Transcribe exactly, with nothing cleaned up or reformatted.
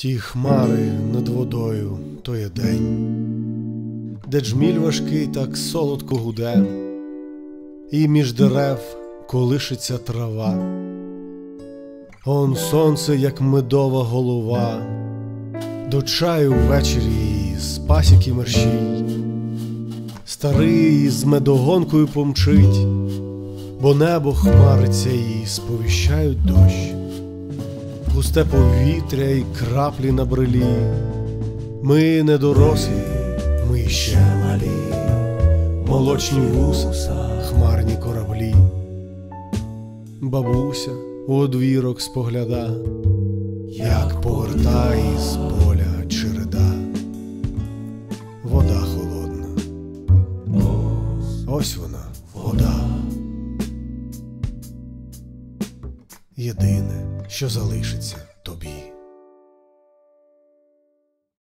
Ті хмари над водою, то є день, де джміль важкий так солодко гуде, і між дерев колишиться трава. Он сонце, як медова голова, до чаю ввечері з пасіки мерщій. Старий з медогонкою помчить, бо небо хмариться і сповіщають дощ. Густе повітря і краплі на брилі. Ми не дорослі, ми ще малі, молочні вуса, хмарні кораблі. Бабуся у одвірок спогляда, як повертає з поля череда. Вода холодна, ось вона, вода. Єдине, що залишиться.